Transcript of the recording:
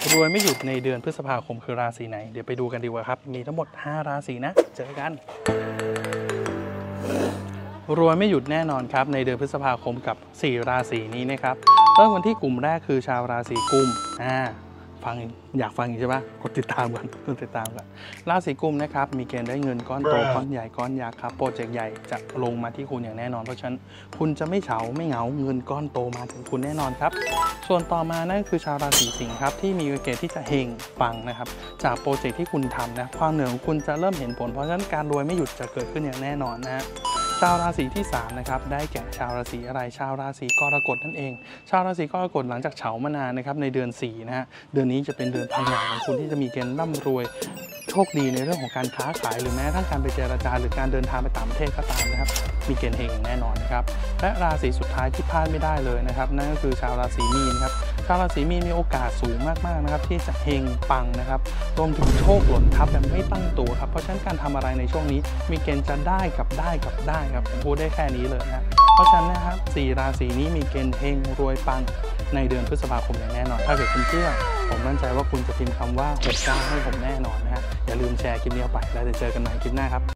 รวยไม่หยุดในเดือนพฤษภาคมคือราศีไหนเดี๋ยวไปดูกันดีกว่าครับมีทั้งหมด5ราศีนะเจอกันรวยไม่หยุดแน่นอนครับในเดือนพฤษภาคมกับ4ราศีนี้นะครับเริ่มกันที่กลุ่มแรกคือชาวราศีกุมฟังอยากฟังใช่ปะกดติดตามกันราศีกุมนะครับมีเกณฑ์ได้เงินก้อนโตก้อนใหญ่ก้อนยักษ์ครับโปรเจกต์ใหญ่จะลงมาที่คุณอย่างแน่นอนเพราะฉะนั้นคุณจะไม่เฉาไม่เหงาเงินก้อนโตมาถึงคุณแน่นอนครับส่วนต่อมานั่นคือชาวราศีสิงห์ครับที่มีเกณฑ์ที่จะเฮงปังนะครับจากโปรเจกต์ที่คุณทำนะความเหนื่อยของคุณจะเริ่มเห็นผลเพราะฉะนั้นการรวยไม่หยุดจะเกิดขึ้นอย่างแน่นอนนะฮะชาวราศีที่3นะครับได้แก่ชาวราศีอะไรชาวราศีกรกฎนั่นเองชาวราศีกรกฎหลังจากเฉามานานนะครับในเดือน4นะฮะเดือนนี้จะเป็นเดือนพังงานของคุณที่จะมีเกณฑ์ร่ำรวยโชคดีในเรื่องของการค้าขายหรือแม้ทั้งการไปเจรจาหรือการเดินทางไปต่างประเทศก็ตามนะครับมีเกณฑ์เฮงแน่นอนนะครับและราศีสุดท้ายที่พลาดไม่ได้เลยนะครับนั่นก็คือชาวราศีมีนครับชาวราศีมีนมีโอกาสสูงมากๆนะครับที่จะเฮงปังนะครับรวมถึงโชคหล่นทับแบบไม่ตั้งตัวครับเพราะฉะนั้นการทำอะไรในช่วงนี้มีเกณฑ์จะได้กับได้ครับผมพูดได้แค่นี้เลยนะเพราะฉะนั้นนะครับ4ราศีนี้มีเกณฑ์เฮงรวยปังในเดือนพฤษภาคมอย่างแน่นอนถ้าเกิดคุณเชื่อผมมั่นใจว่าคุณจะพิมพ์คำว่า69ให้ผมแน่นอนนะฮะอย่าลืมแชร์คลิปนี้ออกไปแล้วจะเจอกันใหม่คลิปหน้าครับ